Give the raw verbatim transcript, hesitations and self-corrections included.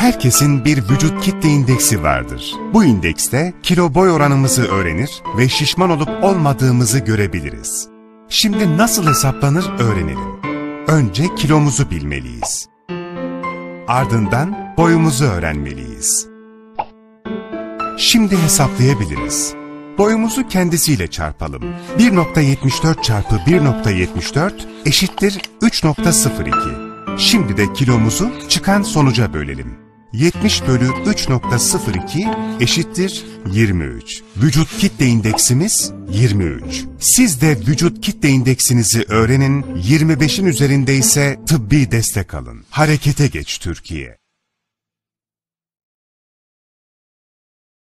Herkesin bir vücut kitle indeksi vardır. Bu indekste kilo boy oranımızı öğrenir ve şişman olup olmadığımızı görebiliriz. Şimdi nasıl hesaplanır öğrenelim. Önce kilomuzu bilmeliyiz. Ardından boyumuzu öğrenmeliyiz. Şimdi hesaplayabiliriz. Boyumuzu kendisiyle çarpalım. bir nokta yetmiş dört çarpı bir nokta yetmiş dört eşittir üç nokta sıfır iki. Şimdi de kilomuzu çıkan sonuca bölelim. yetmiş bölü üç nokta sıfır iki eşittir yirmi üç. Vücut kitle indeksimiz yirmi üç. Siz de vücut kitle indeksinizi öğrenin, yirmi beşin üzerinde ise tıbbi destek alın. Harekete geç Türkiye.